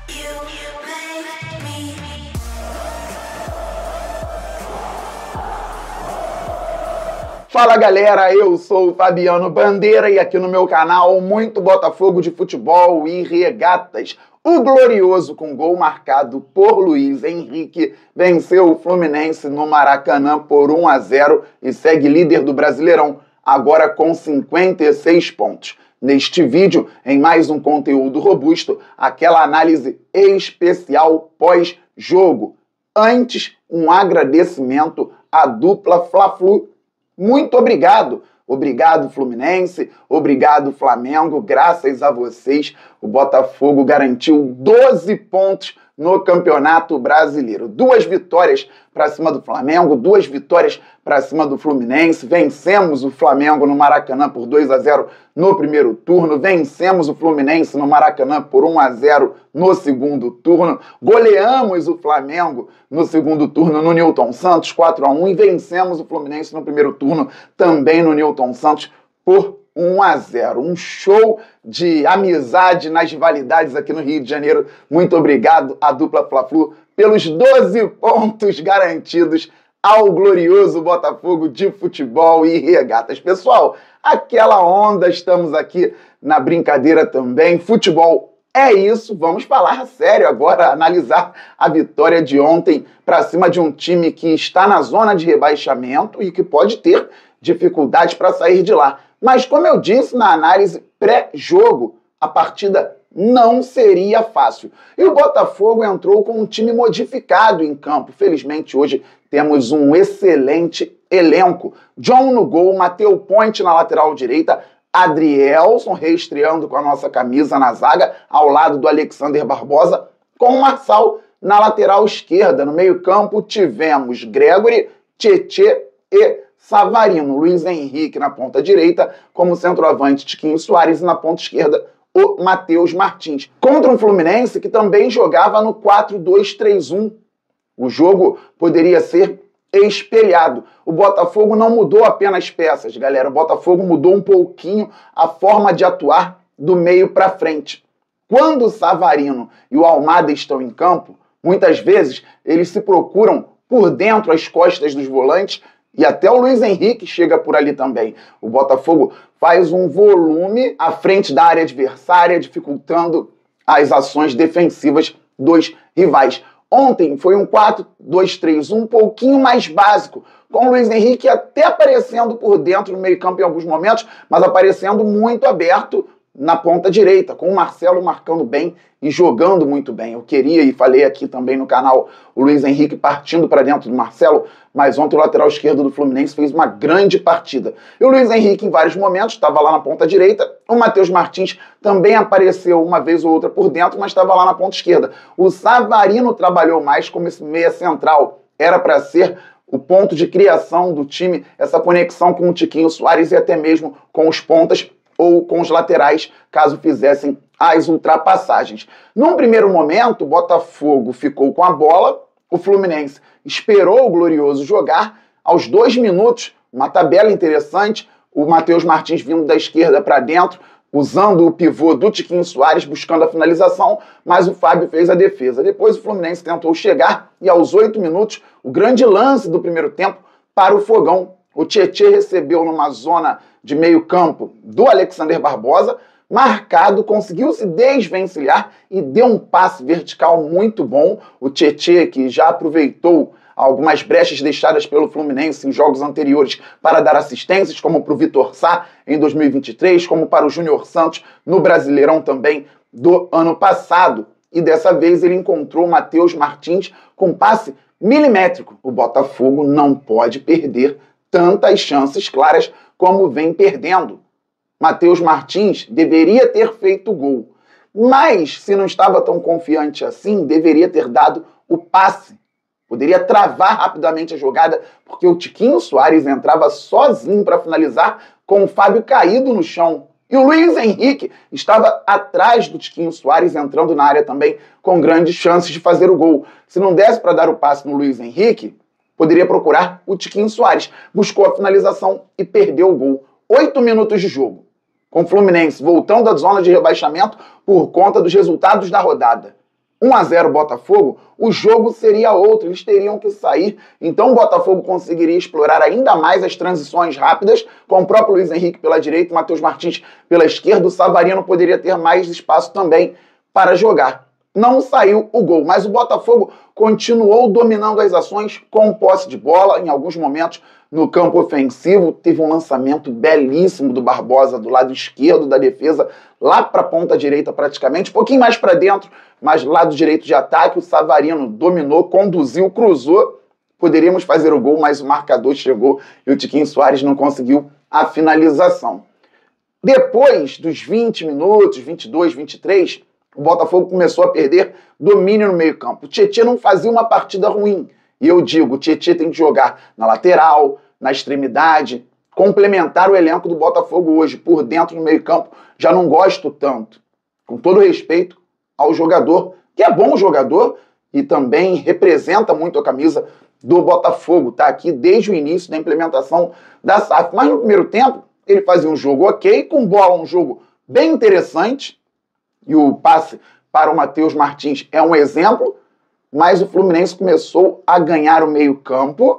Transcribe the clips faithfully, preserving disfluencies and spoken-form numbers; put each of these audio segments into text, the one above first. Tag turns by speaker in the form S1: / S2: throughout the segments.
S1: Fala galera, eu sou o Fabiano Bandeira e aqui no meu canal muito Botafogo de futebol e regatas. O Glorioso, com gol marcado por Luiz Henrique, venceu o Fluminense no Maracanã por um a zero e segue líder do Brasileirão, agora com cinquenta e seis pontos. Neste vídeo, em mais um conteúdo robusto, aquela análise especial pós-jogo. Antes, um agradecimento à dupla Fla-Flu. Muito obrigado. Obrigado, Fluminense. Obrigado, Flamengo. Graças a vocês, o Botafogo garantiu doze pontos no Campeonato Brasileiro. Duas vitórias para cima do Flamengo, duas vitórias para cima do Fluminense. Vencemos o Flamengo no Maracanã por dois a zero no primeiro turno. Vencemos o Fluminense no Maracanã por um a zero no segundo turno. Goleamos o Flamengo no segundo turno no Newton Santos, quatro a um. E vencemos o Fluminense no primeiro turno também no Newton Santos por um a zero. Um show de amizade nas rivalidades aqui no Rio de Janeiro. Muito obrigado à dupla Fla-Flu pelos doze pontos garantidos ao glorioso Botafogo de futebol e regatas. Pessoal, aquela onda, estamos aqui na brincadeira também. Futebol é isso, vamos falar sério agora, analisar a vitória de ontem para cima de um time que está na zona de rebaixamento e que pode ter dificuldades para sair de lá. Mas, como eu disse na análise pré-jogo, a partida não seria fácil. E o Botafogo entrou com um time modificado em campo. Felizmente, hoje temos um excelente elenco. John no gol, Matheus Ponte na lateral direita, Adrielson reestreando com a nossa camisa na zaga, ao lado do Alexander Barbosa, com o Marçal na lateral esquerda. No meio-campo tivemos Gregory, Tietê e Savarino. Luiz Henrique na ponta direita, como centroavante Tiquinho Soares, e na ponta esquerda o Matheus Martins. Contra um Fluminense que também jogava no quatro dois três um. O jogo poderia ser espelhado. O Botafogo não mudou apenas peças, galera. O Botafogo mudou um pouquinho a forma de atuar do meio para frente. Quando o Savarino e o Almada estão em campo, muitas vezes eles se procuram por dentro às costas dos volantes, e até o Luiz Henrique chega por ali também. O Botafogo faz um volume à frente da área adversária, dificultando as ações defensivas dos rivais. Ontem foi um quatro dois três um um pouquinho mais básico, com o Luiz Henrique até aparecendo por dentro no meio-campo em alguns momentos, mas aparecendo muito aberto na ponta direita, com o Marcelo marcando bem e jogando muito bem. Eu queria, e falei aqui também no canal, o Luiz Henrique partindo para dentro do Marcelo, mas ontem o lateral esquerdo do Fluminense fez uma grande partida. E o Luiz Henrique, em vários momentos, estava lá na ponta direita. O Matheus Martins também apareceu uma vez ou outra por dentro, mas estava lá na ponta esquerda. O Savarino trabalhou mais como esse meia central. Era para ser o ponto de criação do time, essa conexão com o Tiquinho Soares e até mesmo com os pontas ou com os laterais, caso fizessem as ultrapassagens. Num primeiro momento, o Botafogo ficou com a bola, o Fluminense esperou o Glorioso jogar. Aos dois minutos, uma tabela interessante, o Matheus Martins vindo da esquerda para dentro, usando o pivô do Tiquinho Soares, buscando a finalização, mas o Fábio fez a defesa. Depois o Fluminense tentou chegar e aos oito minutos, o grande lance do primeiro tempo para o Fogão. O Tietê recebeu numa zona de meio campo do Alexander Barbosa, marcado, conseguiu se desvencilhar e deu um passe vertical muito bom. O Tietê, que já aproveitou algumas brechas deixadas pelo Fluminense em jogos anteriores para dar assistências, como para o Vitor Sá em dois mil e vinte e três, como para o Júnior Santos no Brasileirão também do ano passado. E dessa vez ele encontrou o Matheus Martins com passe milimétrico. O Botafogo não pode perder tantas chances claras como vem perdendo. Matheus Martins deveria ter feito o gol, mas se não estava tão confiante assim, deveria ter dado o passe. Poderia travar rapidamente a jogada, porque o Tiquinho Soares entrava sozinho para finalizar, com o Fábio caído no chão. E o Luiz Henrique estava atrás do Tiquinho Soares, entrando na área também, com grandes chances de fazer o gol. Se não desse para dar o passe no Luiz Henrique, poderia procurar o Tiquinho Soares. Buscou a finalização e perdeu o gol. Oito minutos de jogo, com o Fluminense voltando à zona de rebaixamento por conta dos resultados da rodada. um a zero Botafogo, o jogo seria outro, eles teriam que sair. Então o Botafogo conseguiria explorar ainda mais as transições rápidas, com o próprio Luiz Henrique pela direita, o Matheus Martins pela esquerda, o Savarino poderia ter mais espaço também para jogar. Não saiu o gol, mas o Botafogo continuou dominando as ações com posse de bola, em alguns momentos no campo ofensivo. Teve um lançamento belíssimo do Barbosa do lado esquerdo da defesa, lá para a ponta direita praticamente, um pouquinho mais para dentro, mas lado direito de ataque. O Savarino dominou, conduziu, cruzou. Poderíamos fazer o gol, mas o marcador chegou e o Tiquinho Soares não conseguiu a finalização. Depois dos vinte minutos, vinte e dois, vinte e três, o Botafogo começou a perder domínio no meio-campo. O Tietê não fazia uma partida ruim. E eu digo, o Tietê tem que jogar na lateral, na extremidade, complementar o elenco do Botafogo hoje. Por dentro, no meio-campo, já não gosto tanto. Com todo respeito ao jogador, que é bom jogador e também representa muito a camisa do Botafogo. Está aqui desde o início da implementação da S A F. Mas no primeiro tempo, ele fazia um jogo ok, com bola um jogo bem interessante. E o passe para o Matheus Martins é um exemplo, mas o Fluminense começou a ganhar o meio-campo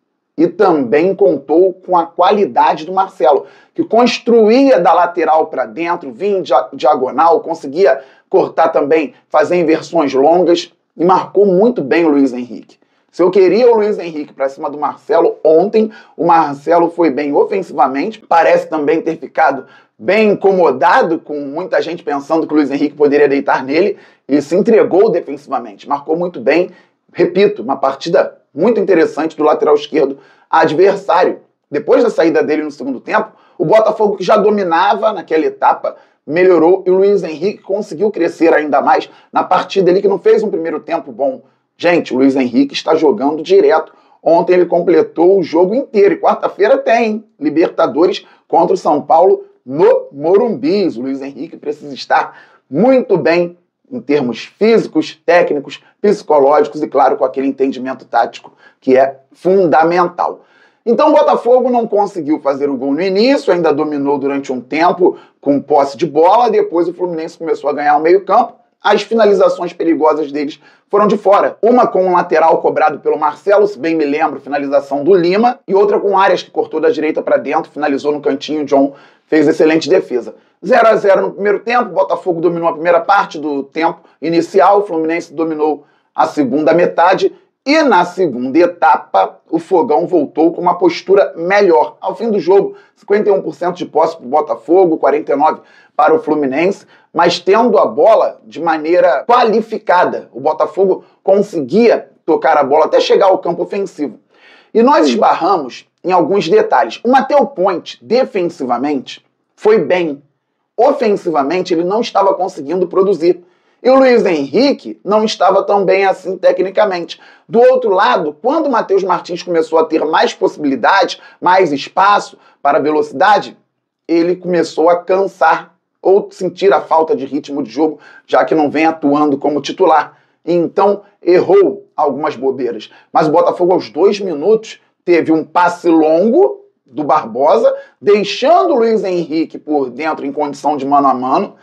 S1: e também contou com a qualidade do Marcelo, que construía da lateral para dentro, vinha em diagonal, conseguia cortar também, fazer inversões longas e marcou muito bem o Luiz Henrique. Se eu queria o Luiz Henrique para cima do Marcelo ontem, o Marcelo foi bem ofensivamente, parece também ter ficado bem incomodado, com muita gente pensando que o Luiz Henrique poderia deitar nele, e se entregou defensivamente, marcou muito bem. Repito, uma partida muito interessante do lateral esquerdo adversário. Depois da saída dele no segundo tempo, o Botafogo, que já dominava naquela etapa, melhorou e o Luiz Henrique conseguiu crescer ainda mais na partida ali, que não fez um primeiro tempo bom. Gente, o Luiz Henrique está jogando direto. Ontem ele completou o jogo inteiro e quarta-feira tem Libertadores contra o São Paulo no Morumbi. O Luiz Henrique precisa estar muito bem em termos físicos, técnicos, psicológicos e, claro, com aquele entendimento tático que é fundamental. Então o Botafogo não conseguiu fazer o gol no início, ainda dominou durante um tempo com posse de bola, depois o Fluminense começou a ganhar o meio-campo. As finalizações perigosas deles foram de fora. Uma com um lateral cobrado pelo Marcelo, se bem me lembro, finalização do Lima, e outra com Arias, que cortou da direita para dentro, finalizou no cantinho. O John fez excelente defesa. zero a zero no primeiro tempo, o Botafogo dominou a primeira parte do tempo inicial, o Fluminense dominou a segunda metade, e na segunda etapa o Fogão voltou com uma postura melhor. Ao fim do jogo, cinquenta e um por cento de posse para o Botafogo, quarenta e nove por cento para o Fluminense, mas tendo a bola de maneira qualificada. O Botafogo conseguia tocar a bola até chegar ao campo ofensivo. E nós esbarramos em alguns detalhes. O Matheus Ponte, defensivamente, foi bem. Ofensivamente, ele não estava conseguindo produzir. E o Luiz Henrique não estava tão bem assim tecnicamente. Do outro lado, quando o Matheus Martins começou a ter mais possibilidades, mais espaço para velocidade, ele começou a cansar ou sentir a falta de ritmo de jogo, já que não vem atuando como titular. Então, errou algumas bobeiras. Mas o Botafogo, aos dois minutos, teve um passe longo do Barbosa, deixando o Luiz Henrique por dentro em condição de mano a mano.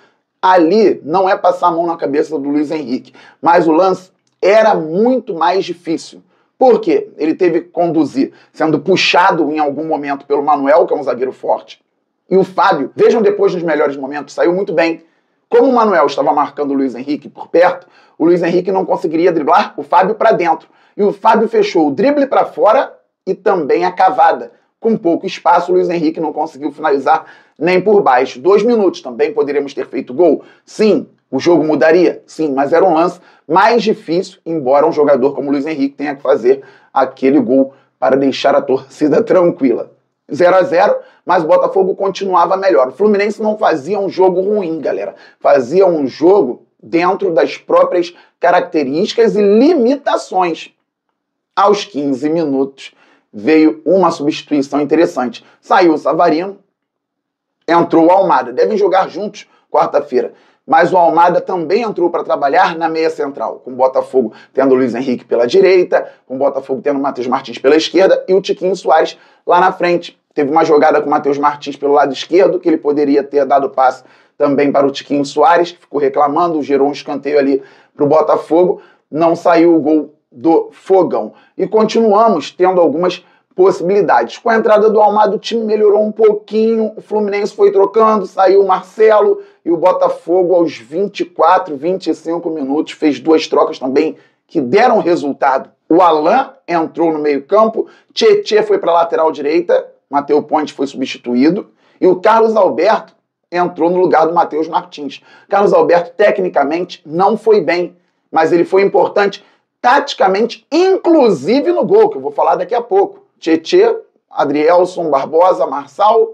S1: Ali não é passar a mão na cabeça do Luiz Henrique, mas o lance era muito mais difícil. Por quê? Ele teve que conduzir, sendo puxado em algum momento pelo Manuel, que é um zagueiro forte, e o Fábio, vejam depois nos melhores momentos, saiu muito bem. Como o Manuel estava marcando o Luiz Henrique por perto, o Luiz Henrique não conseguiria driblar o Fábio para dentro. E o Fábio fechou o drible para fora e também a cavada. Com pouco espaço, o Luiz Henrique não conseguiu finalizar nem por baixo. Dois minutos, também poderíamos ter feito gol? Sim. O jogo mudaria? Sim, mas era um lance mais difícil, embora um jogador como o Luiz Henrique tenha que fazer aquele gol para deixar a torcida tranquila. zero a zero, mas o Botafogo continuava melhor. O Fluminense não fazia um jogo ruim, galera. Fazia um jogo dentro das próprias características e limitações. Aos quinze minutos, veio uma substituição interessante. Saiu o Savarino, entrou o Almada. Devem jogar juntos quarta-feira. Mas o Almada também entrou para trabalhar na meia central, com o Botafogo tendo o Luiz Henrique pela direita, com o Botafogo tendo o Matheus Martins pela esquerda e o Tiquinho Soares lá na frente. Teve uma jogada com o Matheus Martins pelo lado esquerdo, que ele poderia ter dado passe também para o Tiquinho Soares, que ficou reclamando, gerou um escanteio ali para o Botafogo, não saiu o gol do Fogão. E continuamos tendo algumas possibilidades. Com a entrada do Almada, o time melhorou um pouquinho, o Fluminense foi trocando, saiu o Marcelo e o Botafogo aos vinte e quatro, vinte e cinco minutos fez duas trocas também que deram resultado. O Alan entrou no meio-campo, Tietê foi para a lateral direita, Matheus Ponte foi substituído e o Carlos Alberto entrou no lugar do Matheus Martins. Carlos Alberto, tecnicamente, não foi bem, mas ele foi importante taticamente, inclusive no gol, que eu vou falar daqui a pouco. Tietê, Adrielson, Barbosa, Marçal,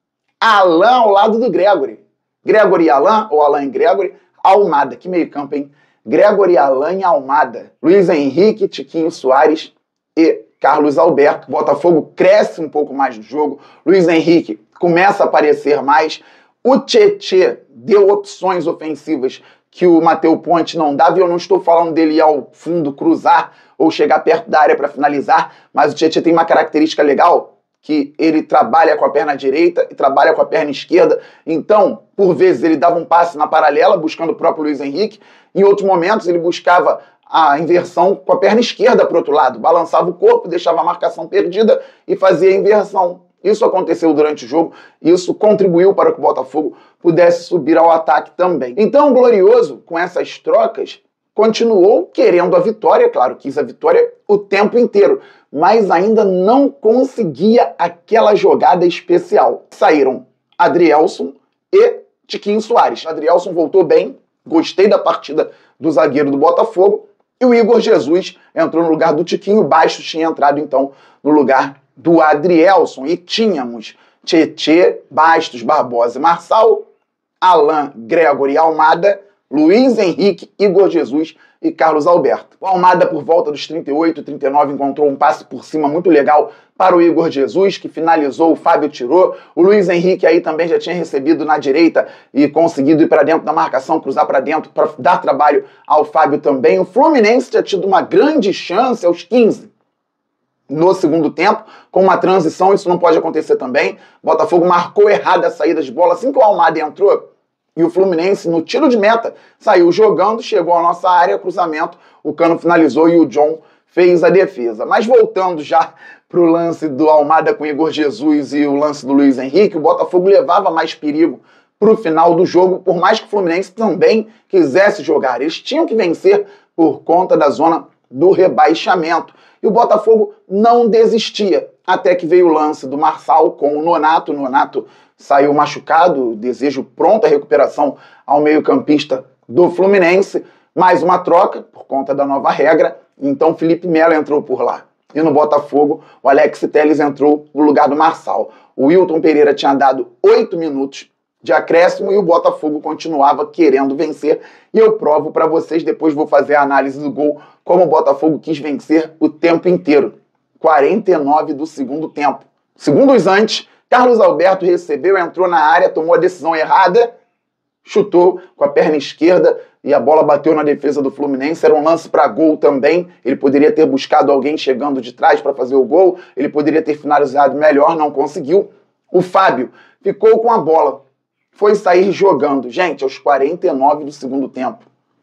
S1: Alan ao lado do Gregory. Gregory e Alan, ou Alan e Gregory, Almada. Que meio campo, hein? Gregory, Alan e Almada. Luiz Henrique, Tiquinho Soares e Carlos Alberto. Botafogo cresce um pouco mais no jogo. Luiz Henrique começa a aparecer mais. O Tietê deu opções ofensivas que o Matheus Ponte não dava, e eu não estou falando dele ir ao fundo cruzar ou chegar perto da área para finalizar, mas o Tietê tem uma característica legal, que ele trabalha com a perna direita e trabalha com a perna esquerda, então, por vezes, ele dava um passe na paralela, buscando o próprio Luiz Henrique, em outros momentos ele buscava a inversão com a perna esquerda para o outro lado, balançava o corpo, deixava a marcação perdida e fazia a inversão. Isso aconteceu durante o jogo e isso contribuiu para que o Botafogo pudesse subir ao ataque também. Então o Glorioso, com essas trocas, continuou querendo a vitória, claro, quis a vitória o tempo inteiro, mas ainda não conseguia aquela jogada especial. Saíram Adrielson e Tiquinho Soares. Adrielson voltou bem, gostei da partida do zagueiro do Botafogo, e o Igor Jesus entrou no lugar do Tiquinho, Bastos tinha entrado então no lugar do Adrielson, e tínhamos Tietê, Bastos, Barbosa e Marçal, Alan, Gregory e Almada, Luiz Henrique, Igor Jesus e Carlos Alberto. O Almada, por volta dos trinta e oito, trinta e nove, encontrou um passe por cima muito legal para o Igor Jesus, que finalizou, o Fábio tirou. O Luiz Henrique aí também já tinha recebido na direita e conseguido ir para dentro da marcação, cruzar para dentro para dar trabalho ao Fábio também. O Fluminense tinha tido uma grande chance aos quinze. No segundo tempo, com uma transição, isso não pode acontecer também. O Botafogo marcou errada a saída de bola assim que o Almada entrou. E o Fluminense, no tiro de meta, saiu jogando, chegou à nossa área, cruzamento, o Cano finalizou e o John fez a defesa. Mas voltando já para o lance do Almada com o Igor Jesus e o lance do Luiz Henrique, o Botafogo levava mais perigo para o final do jogo, por mais que o Fluminense também quisesse jogar. Eles tinham que vencer por conta da zona do rebaixamento. E o Botafogo não desistia, até que veio o lance do Marçal com o Nonato. O Nonato saiu machucado, desejo pronta recuperação ao meio-campista do Fluminense. Mais uma troca, por conta da nova regra. Então Felipe Melo entrou por lá. E no Botafogo, o Alex Telles entrou no lugar do Marçal. O Wilton Pereira tinha dado oito minutos de acréscimo e o Botafogo continuava querendo vencer. E eu provo para vocês, depois vou fazer a análise do gol, como o Botafogo quis vencer o tempo inteiro. quarenta e nove do segundo tempo. Segundos antes, Carlos Alberto recebeu, entrou na área, tomou a decisão errada, chutou com a perna esquerda e a bola bateu na defesa do Fluminense. Era um lance para gol também. Ele poderia ter buscado alguém chegando de trás para fazer o gol. Ele poderia ter finalizado melhor, não conseguiu. O Fábio ficou com a bola. Foi sair jogando. Gente, aos quarenta e nove do segundo tempo,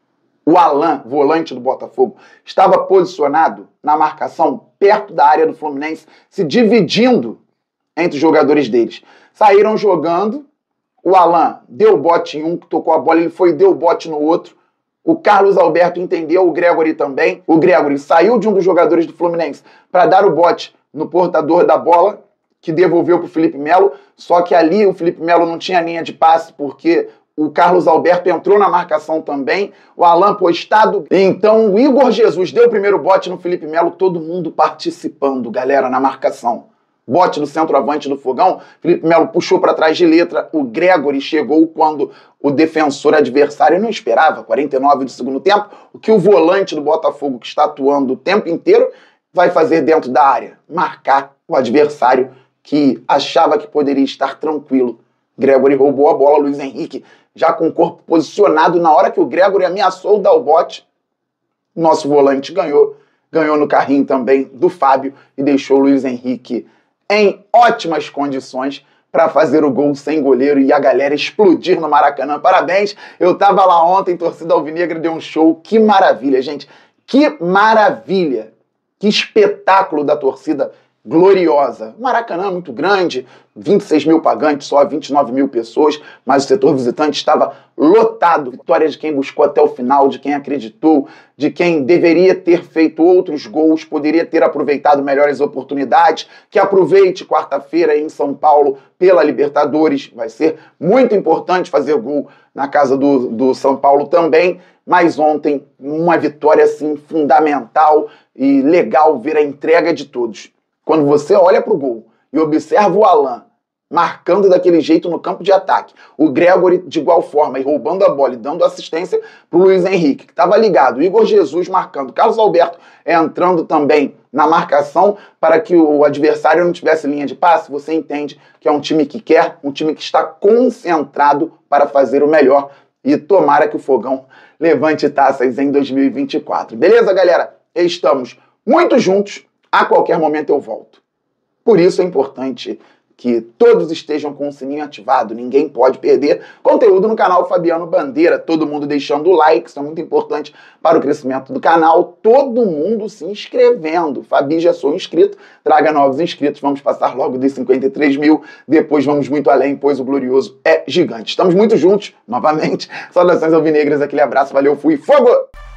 S1: o Alan, volante do Botafogo, estava posicionado na marcação perto da área do Fluminense, se dividindo entre os jogadores deles. Saíram jogando, o Alan deu bote em um, que tocou a bola, ele foi e deu bote no outro. O Carlos Alberto entendeu, o Gregory também. O Gregory saiu de um dos jogadores do Fluminense para dar o bote no portador da bola, que devolveu para o Felipe Melo, só que ali o Felipe Melo não tinha linha de passe, porque o Carlos Alberto entrou na marcação também, o Alan postado. Então o Igor Jesus deu o primeiro bote no Felipe Melo, todo mundo participando, galera, na marcação. Bote do centroavante do Fogão, Felipe Melo puxou para trás de letra, o Gregory chegou quando o defensor adversário não esperava, quarenta e nove do segundo tempo, o que o volante do Botafogo, que está atuando o tempo inteiro, vai fazer dentro da área? Marcar o adversário que achava que poderia estar tranquilo. Gregory roubou a bola, Luiz Henrique já com o corpo posicionado. Na hora que o Gregory ameaçou dar o bote, nosso volante ganhou, ganhou no carrinho também do Fábio e deixou o Luiz Henrique em ótimas condições para fazer o gol sem goleiro e a galera explodir no Maracanã. Parabéns, eu tava lá ontem, torcida alvinegra deu um show, que maravilha, gente, que maravilha, que espetáculo da torcida gloriosa. O Maracanã é muito grande, vinte e seis mil pagantes, só vinte e nove mil pessoas, mas o setor visitante estava lotado. Vitória de quem buscou até o final, de quem acreditou, de quem deveria ter feito outros gols, poderia ter aproveitado melhores oportunidades, que aproveite quarta-feira em São Paulo pela Libertadores. Vai ser muito importante fazer gol na casa do, do São Paulo também, mas ontem uma vitória assim fundamental e legal ver a entrega de todos. Quando você olha para o gol e observa o Alan marcando daquele jeito no campo de ataque, o Gregory de igual forma e roubando a bola e dando assistência para o Luiz Henrique, que estava ligado, o Igor Jesus marcando, Carlos Alberto entrando também na marcação para que o adversário não tivesse linha de passe, você entende que é um time que quer, um time que está concentrado para fazer o melhor e tomara que o Fogão levante taças em dois mil e vinte e quatro. Beleza, galera? Estamos muito juntos. A qualquer momento eu volto. Por isso é importante que todos estejam com o sininho ativado, ninguém pode perder conteúdo no canal Fabiano Bandeira, todo mundo deixando o like, isso é muito importante para o crescimento do canal, todo mundo se inscrevendo. Fabi, já sou inscrito, traga novos inscritos, vamos passar logo dos cinquenta e três mil, depois vamos muito além, pois o glorioso é gigante. Estamos muito juntos, novamente, saudações alvinegras, aquele abraço, valeu, fui, fogo!